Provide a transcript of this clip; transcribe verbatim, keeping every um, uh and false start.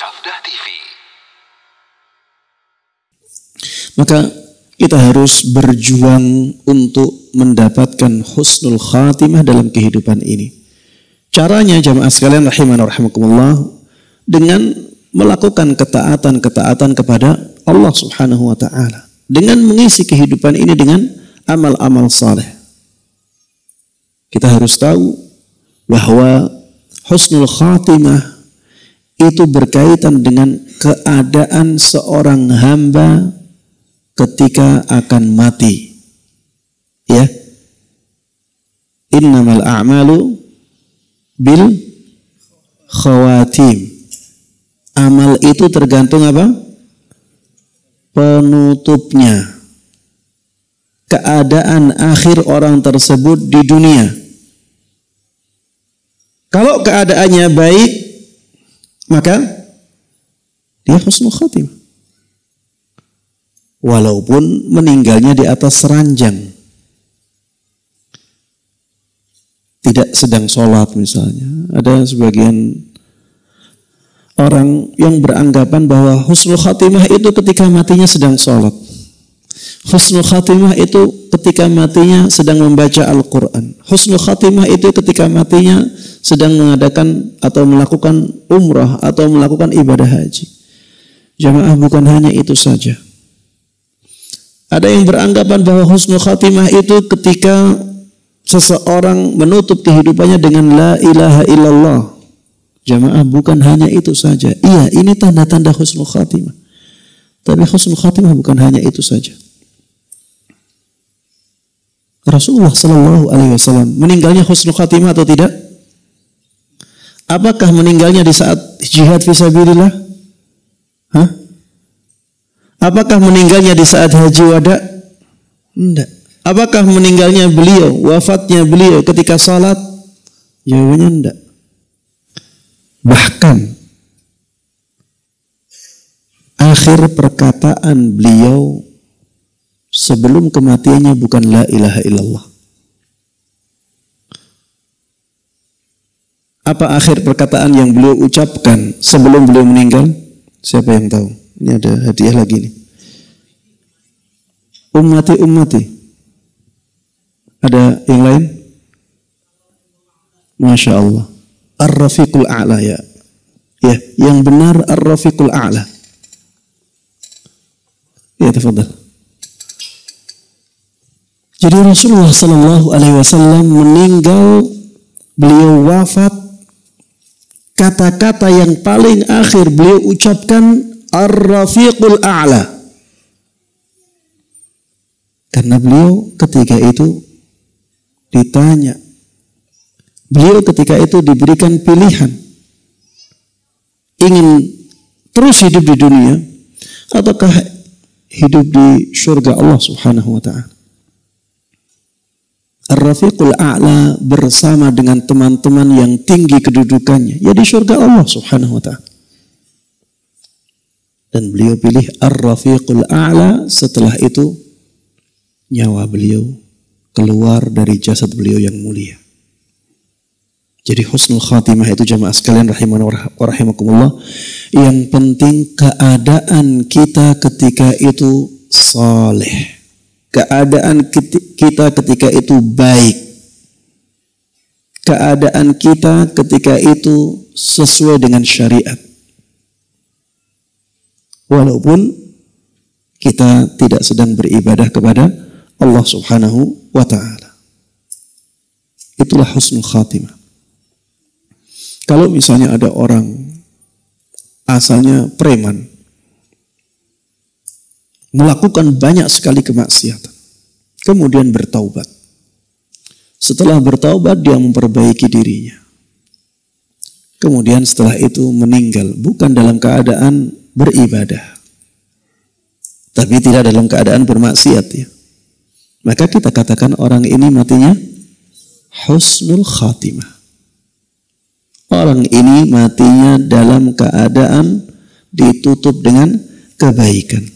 Sabda T V. Maka kita harus berjuang untuk mendapatkan husnul khatimah dalam kehidupan ini. Caranya jamaah sekalian rahimana rahimakumullah, dengan melakukan ketaatan-ketaatan kepada Allah Subhanahu wa taala, dengan mengisi kehidupan ini dengan amal-amal saleh. Kita harus tahu bahwa husnul khatimah itu berkaitan dengan keadaan seorang hamba ketika akan mati. Ya. Innamal a'malu bil khawatim. Amal itu tergantung apa? Penutupnya. Keadaan akhir orang tersebut di dunia. Kalau keadaannya baik, maka dia husnul khatimah. Walaupun meninggalnya di atas ranjang. Tidak sedang sholat misalnya. Ada sebagian orang yang beranggapan bahwa husnul khatimah itu ketika matinya sedang sholat. Husnul khatimah itu ketika matinya sedang membaca Al-Quran. Husnul khatimah itu ketika matinya sedang mengadakan atau melakukan umrah atau melakukan ibadah haji. Jamaah, bukan hanya itu saja. Ada yang beranggapan bahwa husnul khatimah itu ketika seseorang menutup kehidupannya dengan la ilaha illallah. Jamaah, bukan hanya itu saja. Iya, ini tanda-tanda husnul khatimah. Tapi husnul khatimah bukan hanya itu saja. Rasulullah Shallallahu Alaihi Wasallam meninggalnya husnul khatimah atau tidak? Apakah meninggalnya di saat jihad fisabilillah? Hah? Apakah meninggalnya di saat haji wada? Tidak. Apakah meninggalnya beliau, wafatnya beliau ketika salat? Jawabannya tidak. Bahkan akhir perkataan beliau sebelum kematiannya bukan la ilaha illallah. Apa akhir perkataan yang beliau ucapkan sebelum beliau meninggal? Siapa yang tahu? Ini ada hadiah lagi nih. Ummati ummati. Ada yang lain? Masya Allah. Ar-Rafiqul A'la ya. Ya, yang benar Ar-Rafiqul A'la. Ya, tafadhal. Jadi Rasulullah Sallallahu Alaihi Wasallam meninggal, beliau wafat. Kata-kata yang paling akhir beliau ucapkan Ar-Rafiqul A'la. Karena beliau ketika itu ditanya, beliau ketika itu diberikan pilihan, ingin terus hidup di dunia ataukah hidup di surga Allah Subhanahu wa taala. Ar-Rafiqul A'la bersama dengan teman-teman yang tinggi kedudukannya, ya di surga Allah Subhanahu wa taala. Dan beliau pilih Ar-Rafiqul A'la. Setelah itu nyawa beliau keluar dari jasad beliau yang mulia. Jadi husnul khatimah itu jamaah sekalian rahimana wa rahimakumullah, yang penting keadaan kita ketika itu saleh. Keadaan kita ketika itu baik. Keadaan kita ketika itu sesuai dengan syariat. Walaupun kita tidak sedang beribadah kepada Allah Subhanahu wa ta'ala. Itulah husnul khatimah. Kalau misalnya ada orang asalnya preman, melakukan banyak sekali kemaksiatan, kemudian bertaubat. Setelah bertaubat dia memperbaiki dirinya. Kemudian setelah itu meninggal, bukan dalam keadaan beribadah, tapi tidak dalam keadaan bermaksiat ya. Maka kita katakan orang ini matinya husnul khatimah. Orang ini matinya dalam keadaan ditutup dengan kebaikan.